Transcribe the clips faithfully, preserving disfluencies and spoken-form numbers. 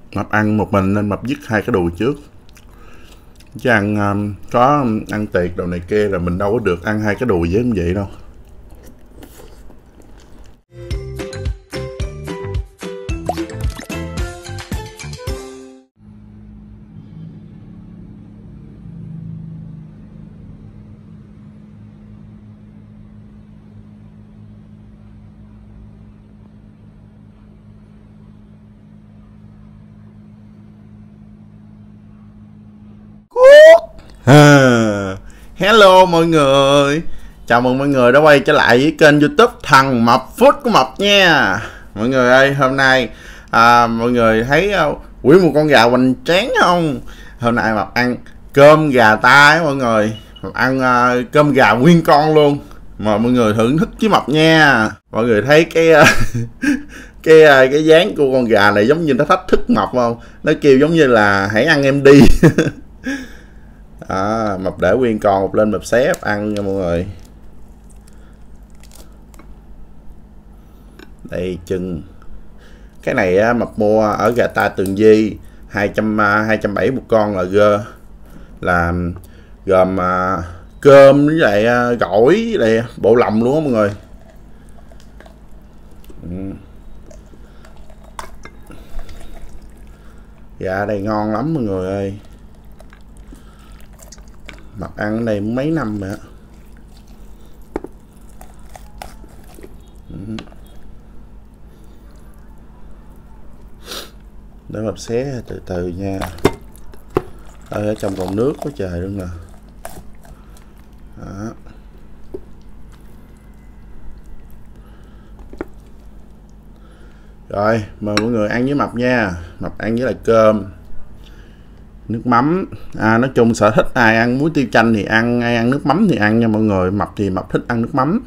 Mập ăn một mình nên Mập dứt hai cái đùi trước, chứ ăn um, có ăn tiệc đồ này kia là mình đâu có được ăn hai cái đùi với như vậy đâu. À, hello mọi người, chào mừng mọi người đã quay trở lại với kênh YouTube Thằng Mập Food của Mập nha. Mọi người ơi, hôm nay à, mọi người thấy uh, quý một con gà hoành tráng không? Hôm nay Mập ăn cơm gà ta ấy mọi người, Mập ăn uh, cơm gà nguyên con luôn, mà mọi người thưởng thức với Mập nha. Mọi người thấy cái uh, cái uh, cái dáng của con gà này giống như nó thách thức Mập không? Nó kêu giống như là hãy ăn em đi. À, Mập để nguyên con Mập lên Mập xé Mập ăn nha mọi người. Đây chừng cái này á, Mập mua ở gà ta Tường Di hai trăm hai trăm bảy một con là gơ, là gồm uh, cơm với lại uh, gỏi với lại bộ lòng luôn á mọi người. Ừ. Gà đây ngon lắm mọi người ơi, Mập ăn ở đây mấy năm rồi á. Để Mập xé từ từ nha. Ơi, ở trong còn nước có trời luôn nè. Đó. Rồi mời mọi người ăn với Mập nha. Mập ăn với lại cơm, nước mắm. À, nói chung sở thích ai ăn muối tiêu chanh thì ăn, ai ăn nước mắm thì ăn nha mọi người. Mập thì Mập thích ăn nước mắm.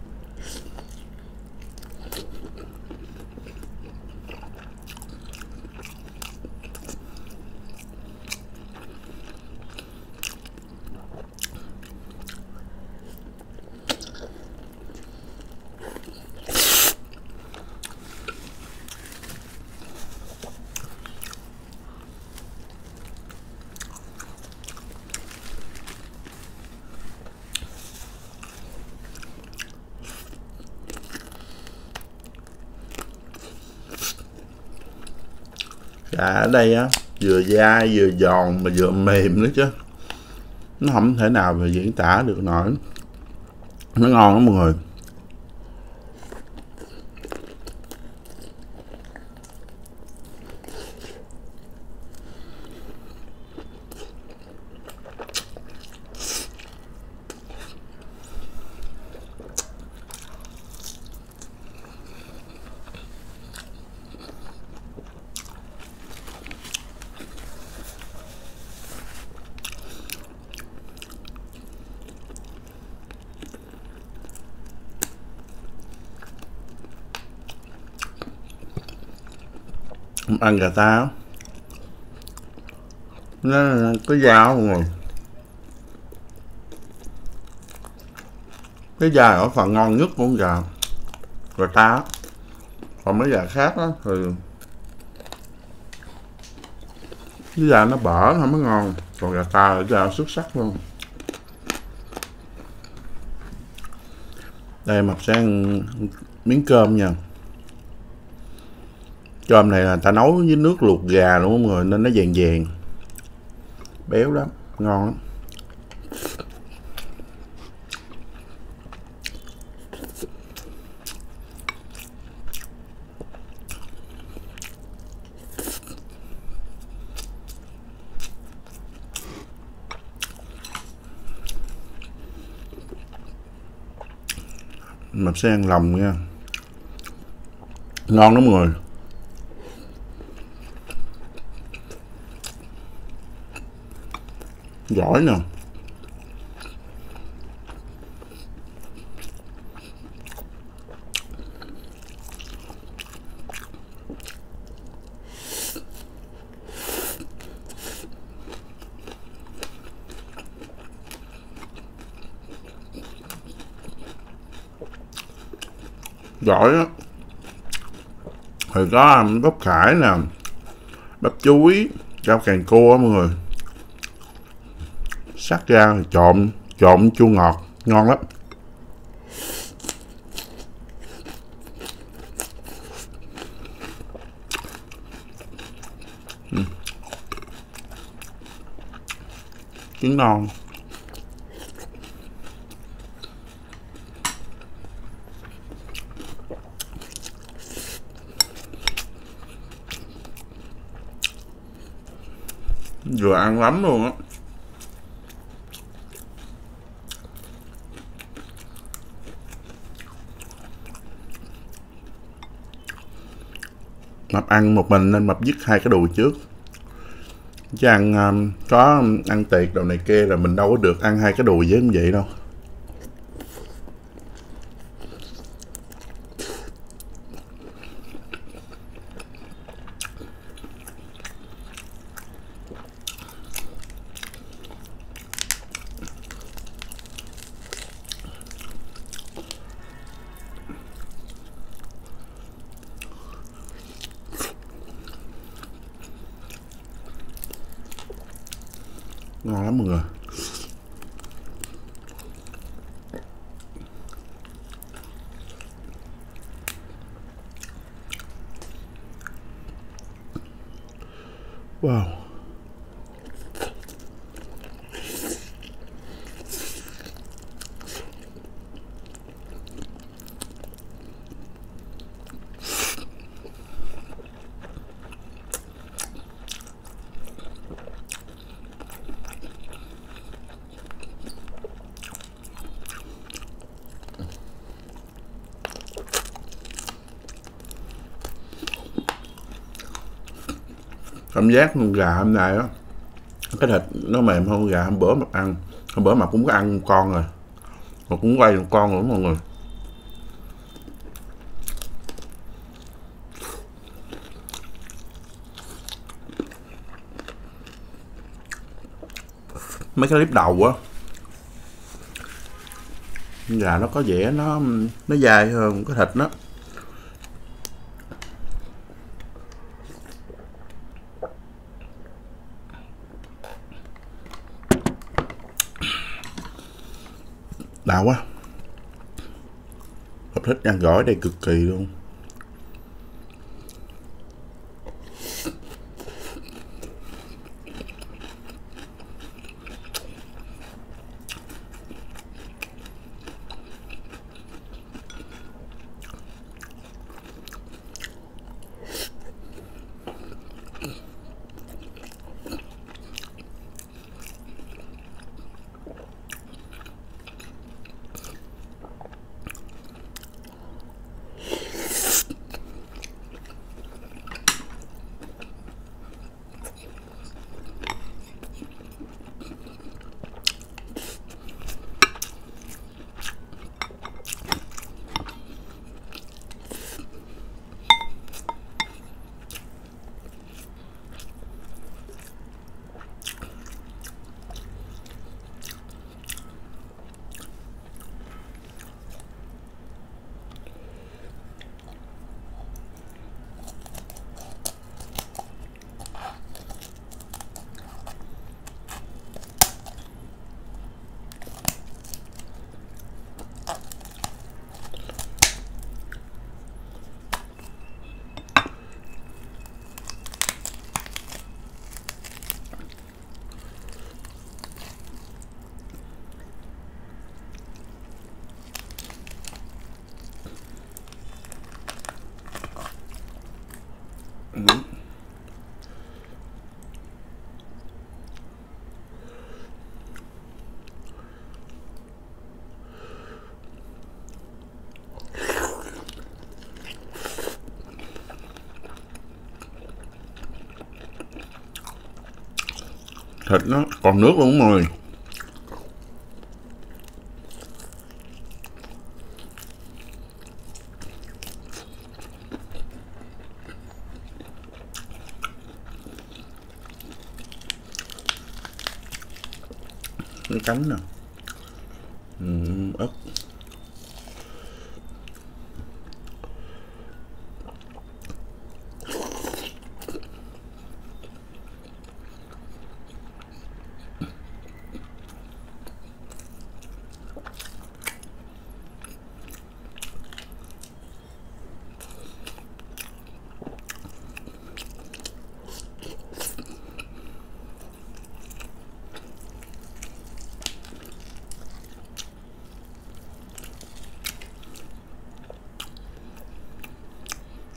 Gà ở đây á, vừa dai vừa giòn mà vừa mềm nữa chứ, nó không thể nào mà diễn tả được nổi, nó ngon lắm mọi người. Ăn gà ta nó có da mọi người, cái da ở phần ngon nhất của con gà gà ta, còn mấy gà khác đó thì cái da nó bở không có ngon, còn gà ta là da xuất sắc luôn. Đây Mập sẽ ăn miếng cơm nha. Cơm này là ta nấu với nước luộc gà luôn mọi người, nên nó vàng vàng, béo lắm, ngon lắm. Mập sẽ ăn lòng nha, ngon lắm mọi người. Giỏi nè, giỏi á. Thì có bắp cải nè, bắp chuối, rau càng cua mọi người. Sắc ra trộn trộn chua ngọt ngon lắm. Ừ. Trứng non. Vừa ăn lắm luôn á. Mập ăn một mình nên mập dứt hai cái đùi trước, chứ ăn um, có ăn tiệc đồ này kia là mình đâu có được ăn hai cái đùi với vậy đâu. Ngon lắm mọi người. Wow. Cảm giác con gà hôm nay á, cái thịt nó mềm hơn gà hôm bữa mà ăn. Hôm bữa mà cũng có ăn một con rồi, mà cũng quay một con nữa mọi người. Mấy cái clip đầu á, gà nó có vẻ nó nó dài hơn cái thịt nó. Đau quá. Hợp thích ăn gỏi đây cực kỳ luôn. Ừ. Thịt nó còn nước luôn mọi người. Cái cánh nè, ừ, ớt.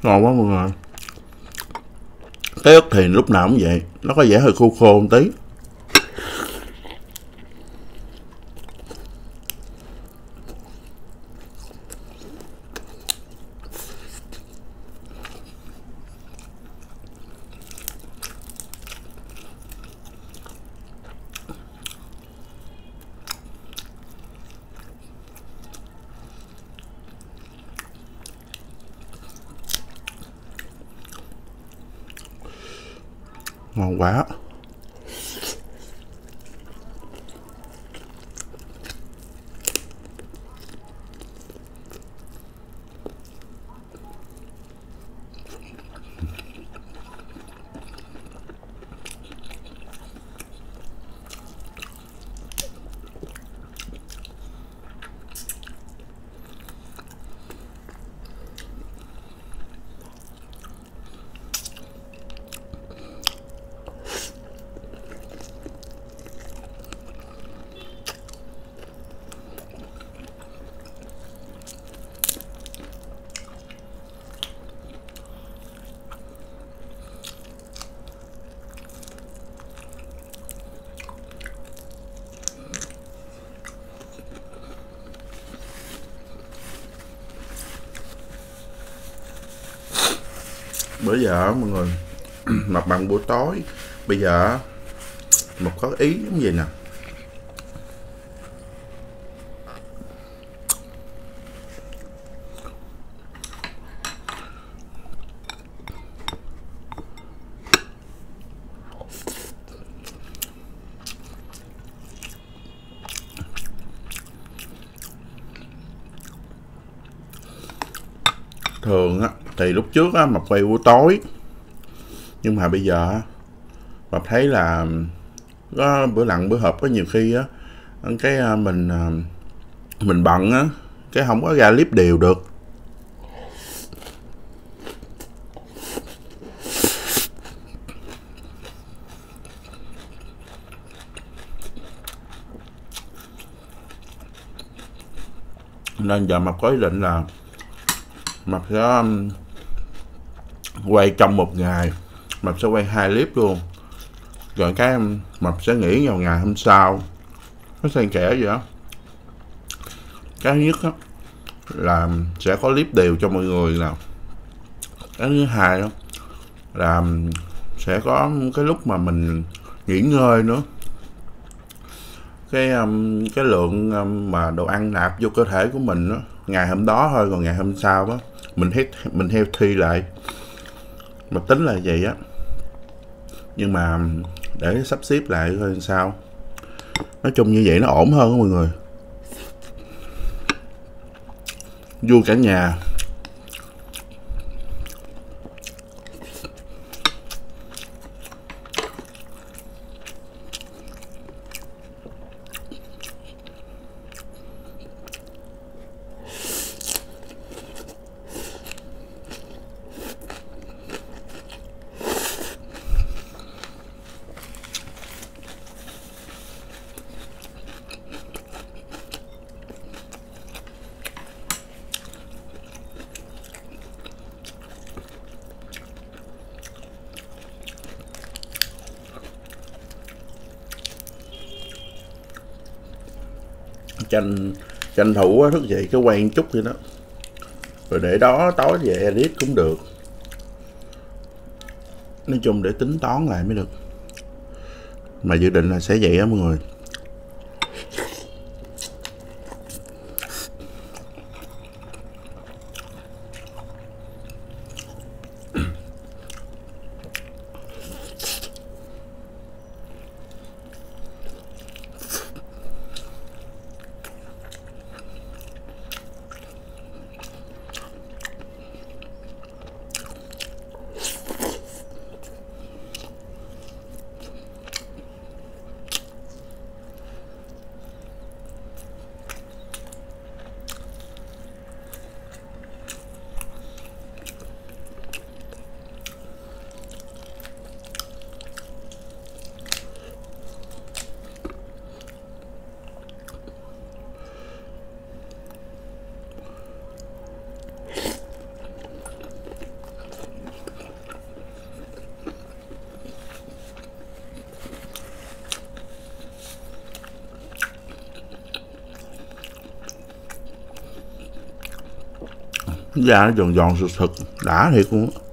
Ngon quá mọi người. Cái ức thì lúc nào cũng vậy, nó có vẻ hơi khô khô một tí. Ngon quá. Bữa giờ mọi người mặt bằng buổi tối, bây giờ một có ý giống gì nè. Thường á thì lúc trước á mập quay buổi tối, nhưng mà bây giờ mập thấy là có bữa lặn bữa hợp, có nhiều khi á cái mình mình bận á, cái không có ra clip đều được. Nên giờ mập có ý định là mập sẽ um, quay trong một ngày, mập sẽ quay hai clip luôn, rồi cái um, mập sẽ nghỉ vào ngày hôm sau. Nó xen kẽ vậy đó. Cái thứ nhất đó, là sẽ có clip đều cho mọi người nào. Cái thứ hai đó, là sẽ có cái lúc mà mình nghỉ ngơi nữa. Cái um, cái lượng um, mà đồ ăn nạp vô cơ thể của mình đó, ngày hôm đó thôi, còn ngày hôm sau đó mình hết mình theo thi lại, mà tính là vậy á. Nhưng mà để sắp xếp lại coi sao. Nói chung như vậy nó ổn hơn đó mọi người. Vui cả nhà. tranh tranh thủ thức dậy cái quay chút vậy đó, rồi để đó tối về edit cũng được. Nói chung để tính toán lại mới được, mà dự định là sẽ vậy á mọi người. Da nó giòn giòn sực sực, đã thiệt luôn á.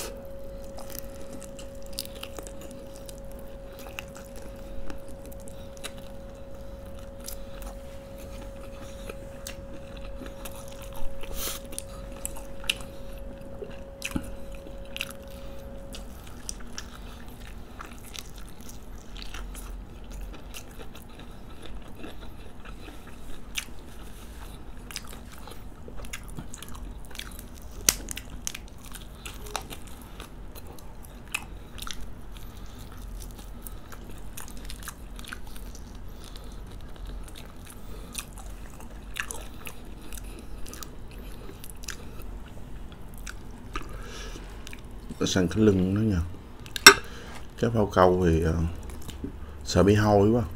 Sang cái lưng nó nha, cái phao câu thì uh, sợ bị hôi quá.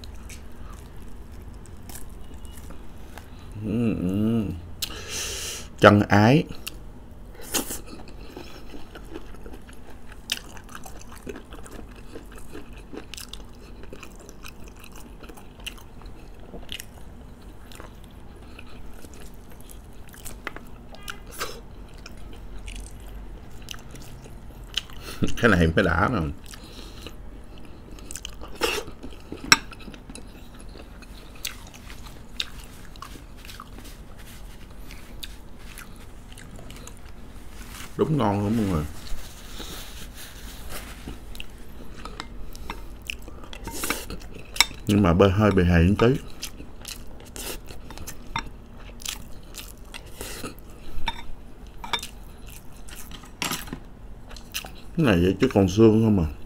ừ, ừ. Chân ái. Cái này mới đã nè. Đúng ngon lắm mọi người. Nhưng mà bơi hơi bị hài một tí. Cái này vậy chứ còn xương không à.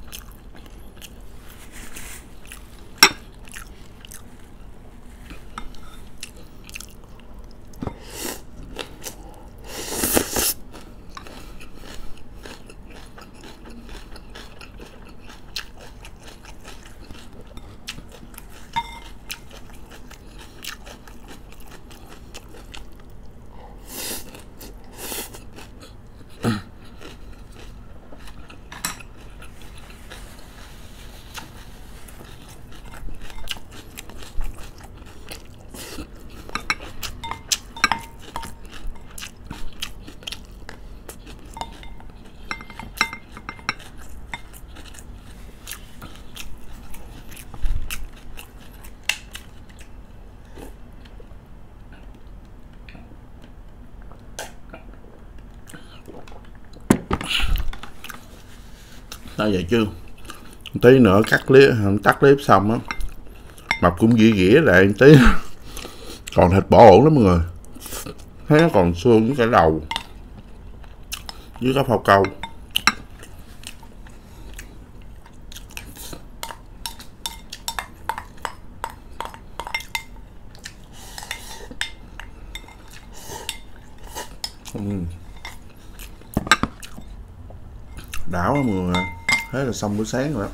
Đó vậy chứ tí nữa cắt clip, tắt clip xong á, mập cũng gỉ gỉa lại một tí. Còn thịt bỏ ổn lắm mọi người, thấy nó còn xương với cái đầu với cái phao câu. uhm. Đảo quá mọi người. Thế là xong bữa sáng rồi đó.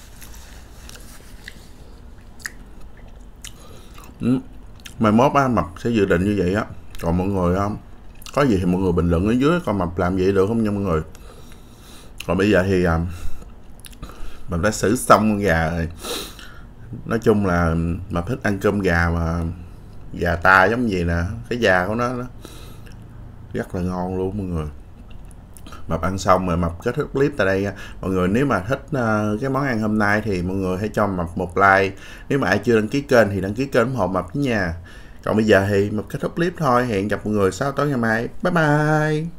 ừ. Mai mốt á mập sẽ dự định như vậy á. Còn mọi người không có gì thì mọi người bình luận ở dưới coi mập làm vậy được không nha mọi người. Còn bây giờ thì à, mập đã xử xong con gà rồi. Nói chung là mập thích ăn cơm gà mà gà ta giống gì nè, cái da của nó, nó rất là ngon luôn mọi người. Mập ăn xong rồi mập kết thúc clip tại đây. Mọi người nếu mà thích uh, cái món ăn hôm nay thì mọi người hãy cho mập một like. Nếu mà ai chưa đăng ký kênh thì đăng ký kênh ủng hộ mập nha. Còn bây giờ thì mập kết thúc clip thôi. Hẹn gặp mọi người sau tối ngày mai. Bye bye.